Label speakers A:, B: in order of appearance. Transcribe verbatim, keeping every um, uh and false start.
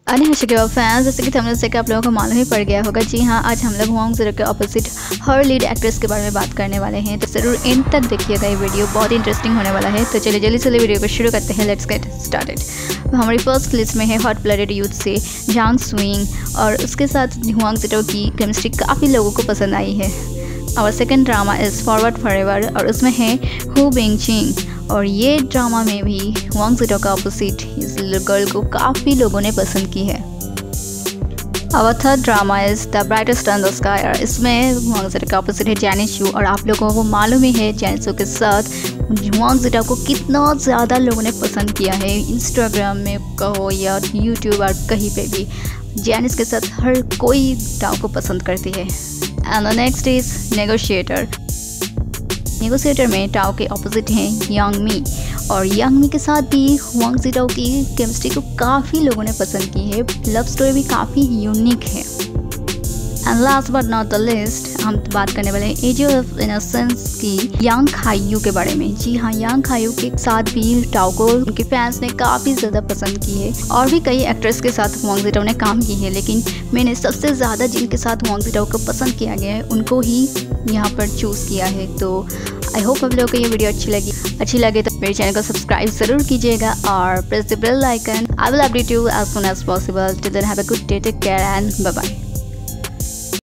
A: अरे हर्षिका फैंस, जैसे कि थंबनेल से आप लोगों को मालूम ही पड़ गया होगा। जी हाँ, आज हम लोग हुआंग ज़ीरो के ऑपोजिट हर लीड एक्ट्रेस के बारे में बात करने वाले हैं, तो ज़रूर एंड तक देखिएगा। ये वीडियो बहुत इंटरेस्टिंग होने वाला है। तो चलिए जल्दी से वीडियो को शुरू करते हैं। Let's get started. हमारी फर्स्ट लिस्ट में है हॉट ब्लडेड यूथ से जांग स्विंग, और उसके साथ हुआंग ज़ीरो की केमिस्ट्री काफ़ी लोगों को पसंद आई है। और second drama is forward forever, और उसमें है हु बिंगचिंग, और ये ड्रामा में भी हुआंग ज़ीरो का अपोजिट इस गर्ल को काफ़ी लोगों ने पसंद की है। और third drama is the brightest on the sky, और इसमें हुआंग ज़ीरो का अपोजिट है जैनिस यू, और आप लोगों को मालूम ही है जैनिस यू के साथ हुआंग ज़ीरो को कितना ज़्यादा लोगों ने पसंद किया है। इंस्टाग्राम में कहो या यूट्यूब और कहीं पे भी जैनिस के साथ हर कोई टाओ को पसंद करती है। And the next is negotiator. Negotiator में टाओ के ऑपोजिट हैं यांग मी, और यांग मी के साथ भी हुआंग ज़ीरो की केमिस्ट्री को काफ़ी लोगों ने पसंद की है। लव स्टोरी भी काफ़ी यूनिक है। And last but not the list, हम बात करने वाले हैं एज ऑफ इनोसेंस की यांग खायू के बारे में। जी हाँ, यांग खायू के साथ भी टाओ को उनके फैंस ने काफ़ी ज़्यादा पसंद की है। और भी कई एक्ट्रेस के साथ हुआंग ज़ीरो ने काम की है, लेकिन मैंने सबसे ज़्यादा जिनके साथ हुआंग ज़ीरो को पसंद किया गया है उनको ही यहाँ पर चूज़ किया है। तो आई होप आप लोगों को ये वीडियो अच्छी लगी अच्छी लगे तो मेरे चैनल को सब्सक्राइब ज़रूर कीजिएगा और press the bell icon. I will update you as soon as possible. Till then have a good day, take care and bye bye.